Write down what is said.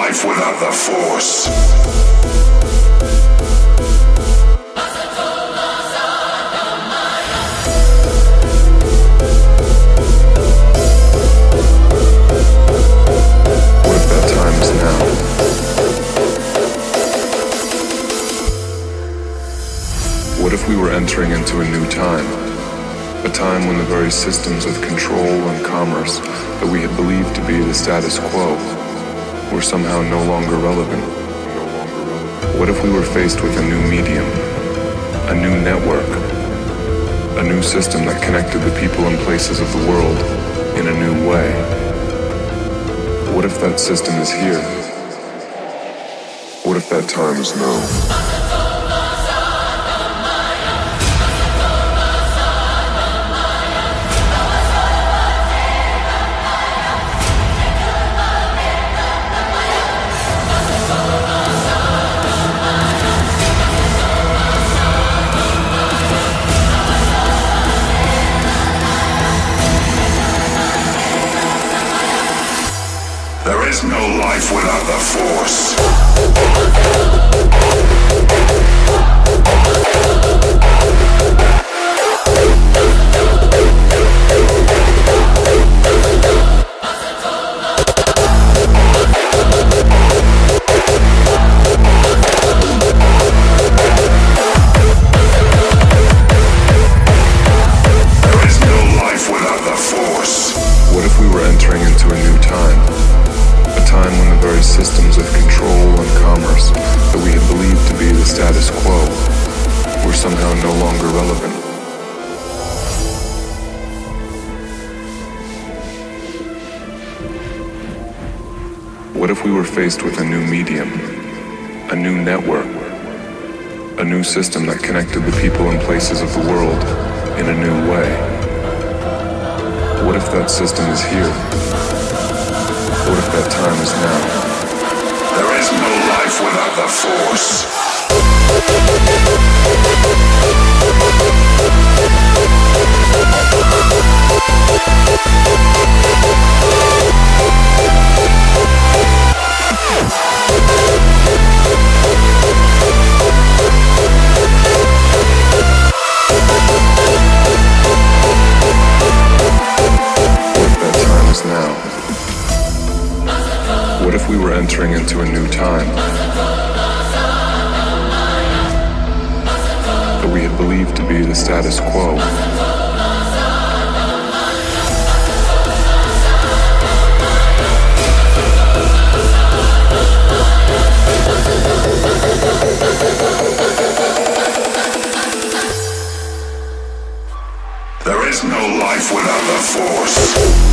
life without the Force. What if that time is now? What if we were entering into a new time? A time when the very systems of control and commerce that we had believed to be the status quo were somehow no longer relevant. What if we were faced with a new medium, a new network, a new system that connected the people and places of the world in a new way? What if that system is here? What if that time is now? There is no life without the Force. There is no life without the Force. What if we were entering into a new time? A time when the very systems of control and commerce that we had believed to be the status quo were somehow no longer relevant. What if we were faced with a new medium, a new network, a new system that connected the people and places of the world in a new way? What if that system is here? What if that time is now? There is no life without the Force. What if that time is now? What if we were entering into a new time that we had believed to be the status quo? There is no life without the Force.